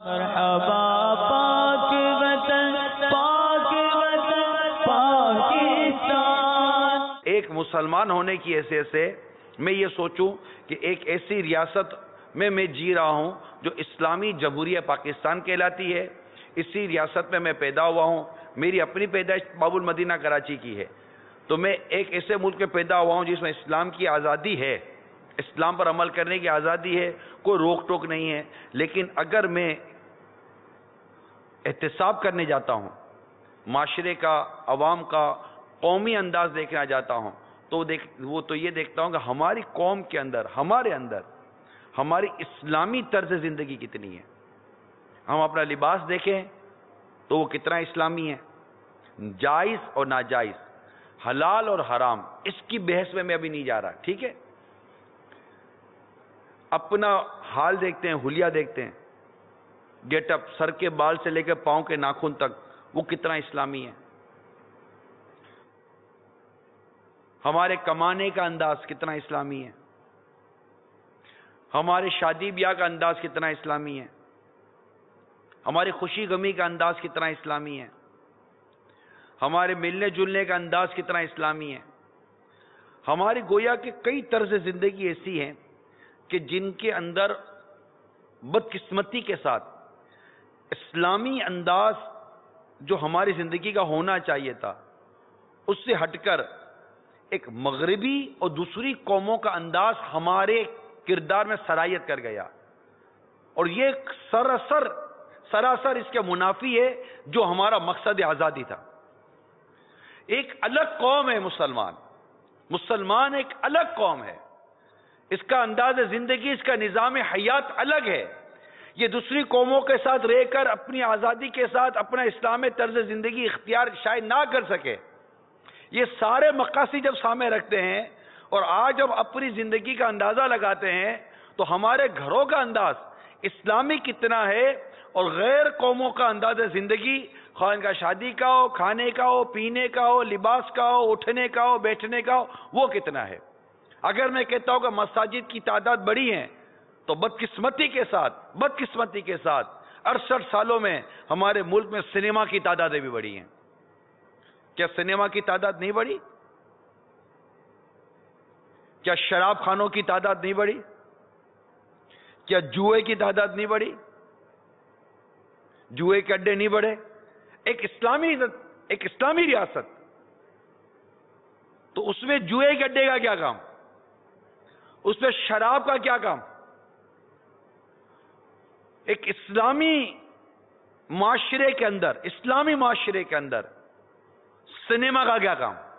مرحبا پاک وطن پاکستان۔ ایک مسلمان ہونے کی حیثیت سے میں یہ سوچوں کہ ایک ایسی ریاست میں جی رہا ہوں جو اسلامی جمہوریہ پاکستان کہلاتی ہے۔ اسی ریاست میں پیدا ہوا ہوں۔ میری اپنی پیدائش باب المدینہ کراچی کی ہے، تو میں ایک ایسے ملک میں پیدا ہوا ہوں جس میں اسلام کی آزادی ہے، اسلام پر عمل کرنے کی آزادی ہے، کوئی روک ٹوک نہیں ہے۔ لیکن اگر میں احتساب کرنے جاتا ہوں، معاشرے کا، عوام کا قومی انداز دیکھنا جاتا ہوں، تو یہ دیکھتا ہوں کہ ہماری قوم کے اندر، ہمارے اندر ہماری اسلامی طرز زندگی کتنی ہے۔ ہم اپنا لباس دیکھیں تو وہ کتنا اسلامی ہے، جائز اور ناجائز، حلال اور حرام، اس کی بحث میں ابھی نہیں جا رہا، ٹھیک ہے۔ اپنا حال دیکھتے ہیں، حلیہ دیکھتے ہیں، گیٹ اپ، سر کے بال سے لے کے پاؤں کے ناخن تک، وہ کتنا اسلامی ہے۔ ہمارے کمانے کا انداز کتنا اسلامی ہے، ہمارے شادی بیاہ کا انداز کتنا اسلامی ہے، ہماری خوشی غمی کا انداز کتنا اسلامی ہے، ہمارے ملنے جلنے کا انداز کتنا اسلامی ہے۔ ہماری گویا کہ کئی طرز زندگی ایسی ہیں کہ جن کے اندر بدقسمتی کے ساتھ اسلامی انداز جو ہماری زندگی کا ہونا چاہیے تھا، اس سے ہٹ کر ایک مغربی اور دوسری قوموں کا انداز ہمارے کردار میں سرایت کر گیا، اور یہ سراسر اس کے منافی ہے جو ہمارا مقصد آزادی تھا۔ ایک الگ قوم ہے مسلمان ایک الگ قوم ہے، اس کا انداز زندگی، اس کا نظام حیات الگ ہے۔ یہ دوسری قوموں کے ساتھ رہ کر اپنی آزادی کے ساتھ اپنا اسلامی طرز زندگی اختیار شاید نہ کر سکے۔ یہ سارے مقاصد جب سامنے رکھتے ہیں اور آج جب اپنی زندگی کا اندازہ لگاتے ہیں تو ہمارے گھروں کا انداز اسلامی کتنا ہے اور غیر قوموں کا انداز زندگی، خواہ ان کا شادی کا ہو، کھانے کا ہو، پینے کا ہو، لباس کا ہو، اٹھنے کا ہو، بیٹھنے کا ہو، وہ کتنا ہے۔ اگر میں کہتا ہوں کہ مساجد کی تعداد بڑی ہے تو بدقسمتی کے ساتھ 68 سالوں میں ہمارے ملک میں سنیما کی تعدادیں بھی بڑی ہیں۔ کیا سنیما کی تعداد نہیں بڑھی؟ کیا شراب خانوں کی تعداد نہیں بڑھی؟ کیا جوئے کی تعداد نہیں بڑھی؟ جوئے کے اڈے نہیں بڑھے؟ ایک اسلامی ریاست، تو اس میں جوئے کے اڈے کا کیا کام؟ اس میں شراب کا کیا کام؟ ایک اسلامی معاشرے کے اندر سنیما کا کیا کام؟